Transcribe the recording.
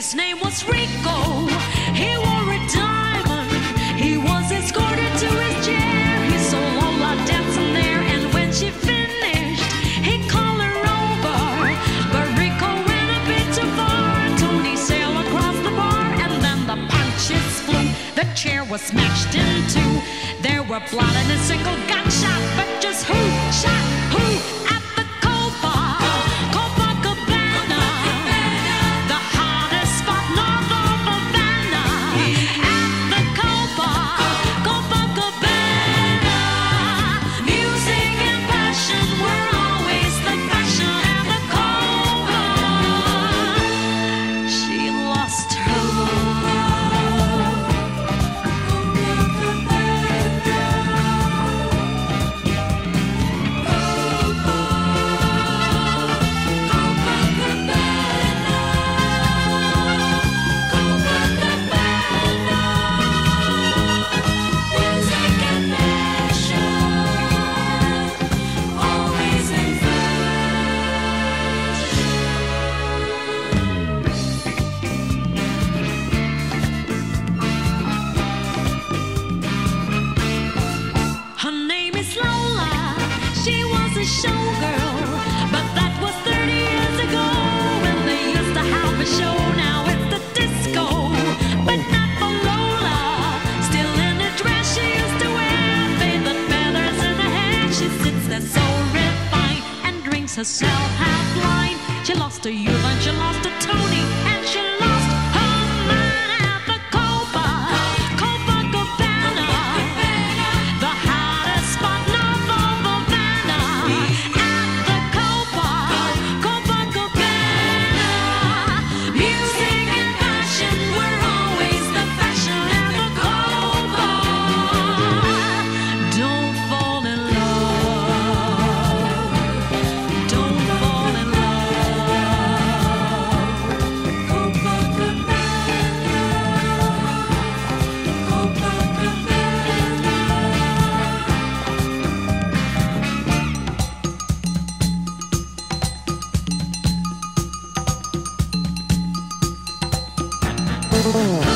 His name was Rico. He wore a diamond. He was escorted to his chair. He saw Lola dancing there, and when she finished, he called her over. But Rico went a bit too far. Tony sailed across the bar, and then the punches flew. The chair was smashed in two. There were blood and a single gunshot, but just who shot who at the Copacobana, the hottest spot north of Havana. At the Copacobana, music and passion were always the fashion at the Copa. She lost her love. Her name is Lola. She was a showgirl, but that was 30 years ago when they used to have a show. Now it's the disco, but not for Lola. Still in the dress she used to wear, faded feathers in her hair. She sits there so refined and drinks herself half blind. She lost her youth and she lost her Tony, and she lost her mind at the Copacobana, the hottest spot north of Havana. At the Copacobana, music and passion were always the fashion at the Copa. Don't fall in love. Don't fall in love. Copacobana, Copacobana. Oh.